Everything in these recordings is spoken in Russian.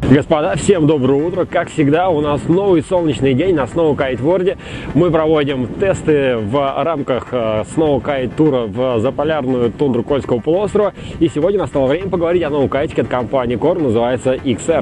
Господа, всем доброе утро. Как всегда, у нас новый солнечный день на сноукайтворде. Мы проводим тесты в рамках сноукайт-тура в заполярную тундру Кольского полуострова. И сегодня настало время поговорить о новом кайтике от компании Core, называется XR.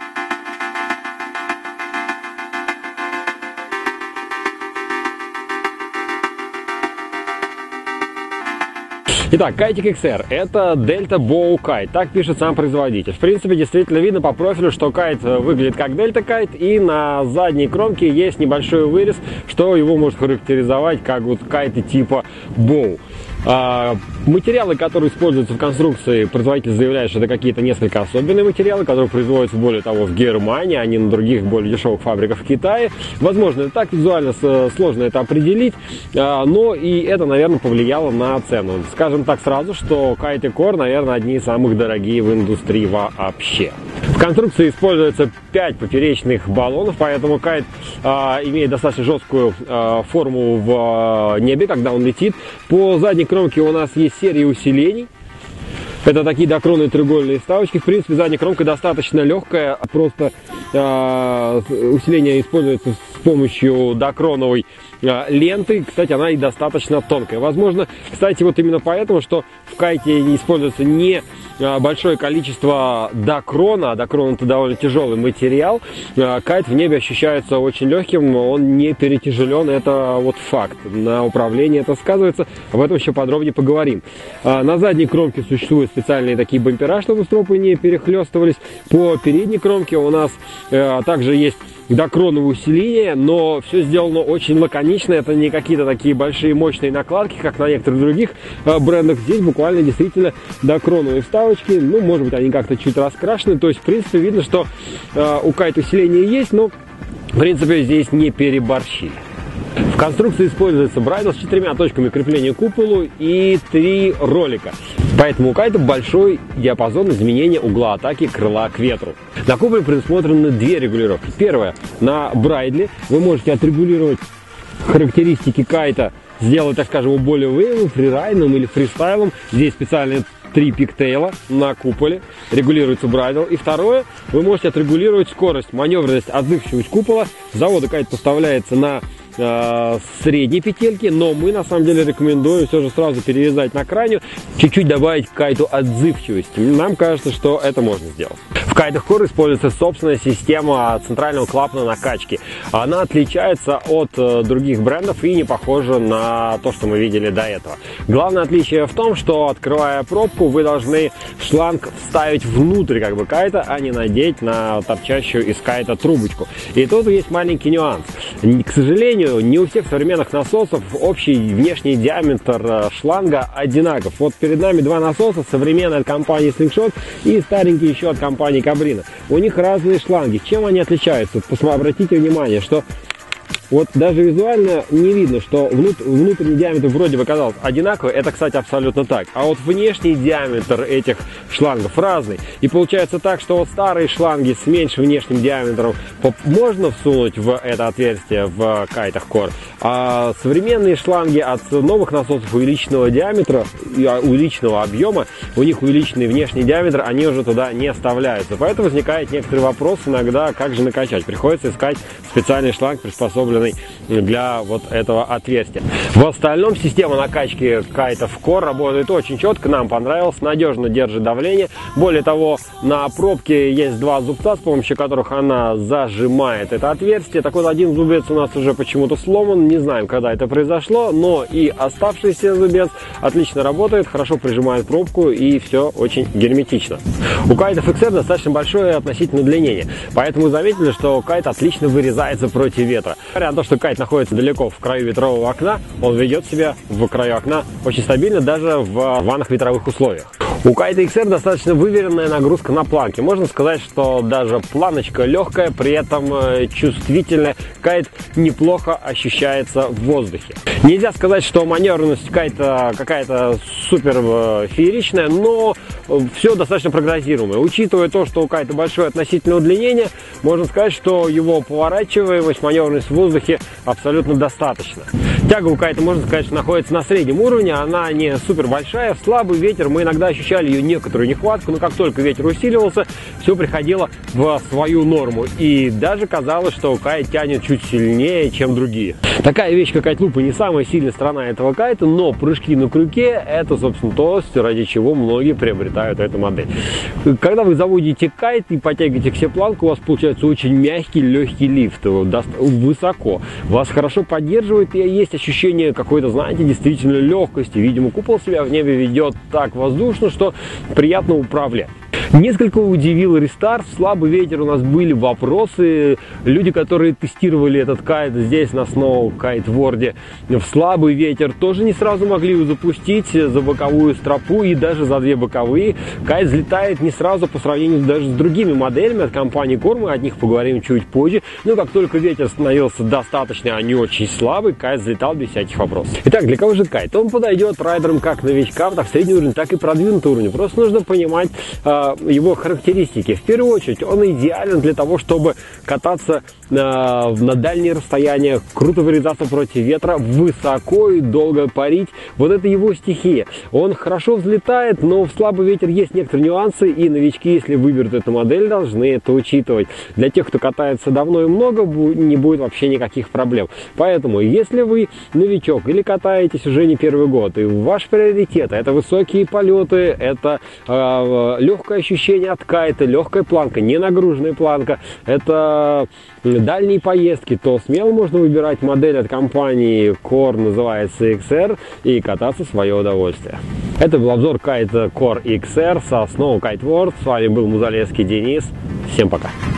Итак, кайтик XR – это Delta Bow Kite, так пишет сам производитель. В принципе, действительно видно по профилю, что кайт выглядит как Delta Kite, и на задней кромке есть небольшой вырез, что его может характеризовать как вот кайты типа Bow. Материалы, которые используются в конструкции, производитель заявляет, что это какие-то несколько особенные материалы, которые производятся, более того, в Германии, а не на других, более дешевых фабриках в Китае. Возможно, это так, визуально сложно это определить, но и это, наверное, повлияло на цену. Скажем так сразу, что кайты Core, наверное, одни из самых дорогих в индустрии вообще. В конструкции используется 5 поперечных баллонов, поэтому кайт имеет достаточно жесткую форму в небе, когда он летит. По задней кромке у нас есть серия усилений. Это такие докронные треугольные вставочки. В принципе, задняя кромка достаточно легкая. Просто усиление используется с помощью докроновой ленты. Кстати, она и достаточно тонкая. Возможно, кстати, вот именно поэтому, что в кайте используется не большое количество докрона, а докрон это довольно тяжелый материал, кайт в небе ощущается очень легким, он не перетяжелен, это вот факт. На управлении это сказывается, об этом еще подробнее поговорим. На задней кромке существуют специальные такие бампера, чтобы стропы не перехлестывались. По передней кромке у нас также есть докроновые усиления, но все сделано очень лаконично, это не какие-то такие большие мощные накладки, как на некоторых других брендах. Здесь буквально действительно докроновые вставочки, ну, может быть, они как-то чуть раскрашены, то есть, в принципе, видно, что у кайт усиления есть, но, в принципе, здесь не переборщили. В конструкции используется брайдл с 4 точками крепления к куполу и 3 ролика. Поэтому у кайта большой диапазон изменения угла атаки крыла к ветру. На куполе предусмотрены 2 регулировки. Первая, на брайдле вы можете отрегулировать характеристики кайта, сделать, так скажем, его более вейвом, фрирайдом или фристайлом. Здесь специальные 3 пиктейла на куполе, регулируется брайдл. И второе, вы можете отрегулировать скорость, маневренность, отзывчивость купола. С завода кайт поставляется на средней петельки, но мы на самом деле рекомендуем все же сразу перерезать на крайнюю, чуть-чуть добавить к кайту отзывчивости. Нам кажется, что это можно сделать. В кайтах Core используется собственная система центрального клапана накачки. Она отличается от других брендов и не похожа на то, что мы видели до этого. Главное отличие в том, что, открывая пробку, вы должны шланг вставить внутрь как бы кайта, а не надеть на торчащую из кайта трубочку. И тут есть маленький нюанс. К сожалению, не у всех современных насосов общий внешний диаметр шланга одинаков. Вот перед нами 2 насоса, современные от компании Slingshot и старенькие еще от компании Cabrino. У них разные шланги. Чем они отличаются? Обратите внимание, что вот даже визуально не видно, что внутренний диаметр вроде бы казалось одинаковый. Это, кстати, абсолютно так. А вот внешний диаметр этих шлангов разный. И получается так, что вот старые шланги с меньшим внешним диаметром можно всунуть в это отверстие в кайтах Core. А современные шланги от новых насосов увеличенного диаметра, увеличенного объема, у них увеличенный внешний диаметр, они уже туда не вставляются. Поэтому возникает некоторый вопрос иногда, как же накачать. Приходится искать специальный шланг, приспособленный для вот этого отверстия. В остальном система накачки кайтов Core работает очень четко, нам понравилось, надежно держит давление. Более того, на пробке есть 2 зубца, с помощью которых она зажимает это отверстие. Так вот, один зубец у нас уже почему-то сломан, не знаем, когда это произошло, но и оставшийся зубец отлично работает, хорошо прижимает пробку и все очень герметично. У кайтов XR достаточно большое относительное удлинение, поэтому вы заметили, что кайт отлично вырезается против ветра. Несмотря на то, что кайт находится далеко в краю ветрового окна, он ведет себя в краю окна очень стабильно, даже в рваных ветровых условиях. У кайта XR достаточно выверенная нагрузка на планке. Можно сказать, что даже планочка легкая, при этом чувствительная. Кайт неплохо ощущается в воздухе. Нельзя сказать, что маневренность кайта какая-то супер фееричная, но все достаточно прогнозируемое. Учитывая то, что у кайта большое относительное удлинение, можно сказать, что его поворачиваемость, маневренность в воздухе абсолютно достаточно. Тяга у кайта, можно сказать, что находится на среднем уровне, она не супер большая, слабый ветер, мы иногда ощущали ее некоторую нехватку, но как только ветер усиливался, все приходило в свою норму, и даже казалось, что кайт тянет чуть сильнее, чем другие. Такая вещь, как кайт-лупа, не самая сильная сторона этого кайта, но прыжки на крюке — это, собственно, то, ради чего многие приобретают эту модель. Когда вы заводите кайт и подтягиваете к себе планку, у вас получается очень мягкий, легкий лифт, высоко. Вас хорошо поддерживает, и есть ощущение какой-то, знаете, действительно легкости. Видимо, купол себя в небе ведет так воздушно, что приятно управлять. Несколько удивил рестарт, слабый ветер, у нас были вопросы. Люди, которые тестировали этот кайт здесь на Snow Kite World, в слабый ветер тоже не сразу могли его запустить за боковую стропу и даже за две боковые. Кайт взлетает не сразу по сравнению даже с другими моделями от компании Core, мы о них поговорим чуть позже. Но как только ветер становился достаточно, а не очень слабый, кайт взлетал без всяких вопросов. Итак, для кого же кайт? Он подойдет райдерам как новичкам, так средний уровень, так и продвинутый уровень. Просто нужно понимать его характеристики. В первую очередь, он идеален для того, чтобы кататься на дальние расстояния, круто вырезаться против ветра, высоко и долго парить. Вот это его стихия. Он хорошо взлетает, но в слабый ветер есть некоторые нюансы, и новички, если выберут эту модель, должны это учитывать. Для тех, кто катается давно и много, не будет вообще никаких проблем. Поэтому, если вы новичок или катаетесь уже не первый год, и ваш приоритет — это высокие полеты, это легкое ощущение от кайта, легкая планка, не нагруженная планка, это дальние поездки, то смело можно выбирать модель от компании Core, называется XR, и кататься в свое удовольствие. Это был обзор кайта Core XR со Snow Kite World. С вами был Музалевский Денис. Всем пока!